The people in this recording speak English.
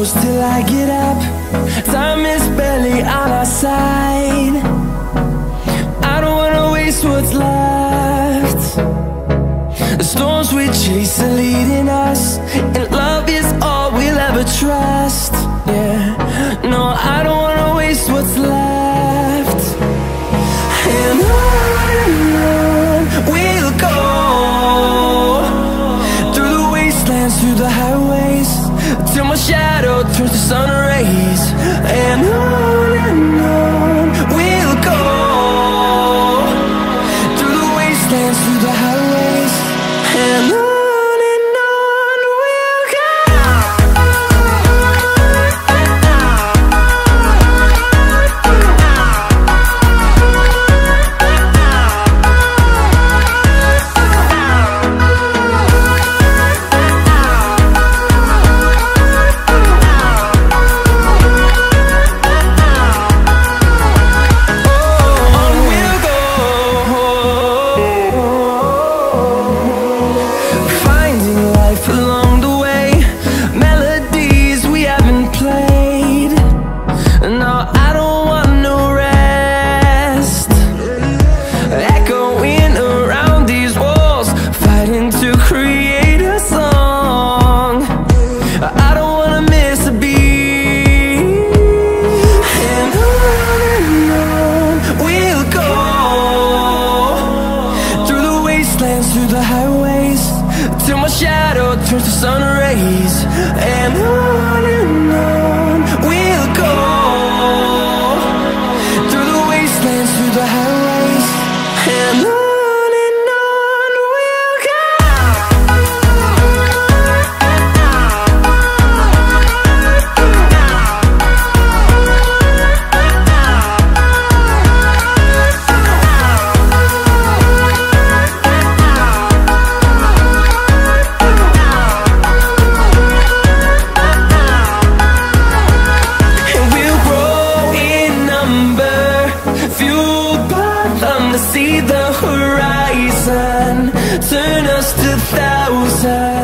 close till I get up. Time is barely on our side. I don't wanna waste what's left. The storms we chase are leading us, and love is all we'll ever trust. Yeah, no, I don't wanna waste what's left. And on we'll go, through the wastelands, through the highways, till my shadow turns to sun rays. And on we'll go, through the wastelands, through the highways, and on. Through the highways, till my shadow turns to sun rays. And on we'll go, through the wastelands, through the highways, and on. See the horizon turn us to thousands.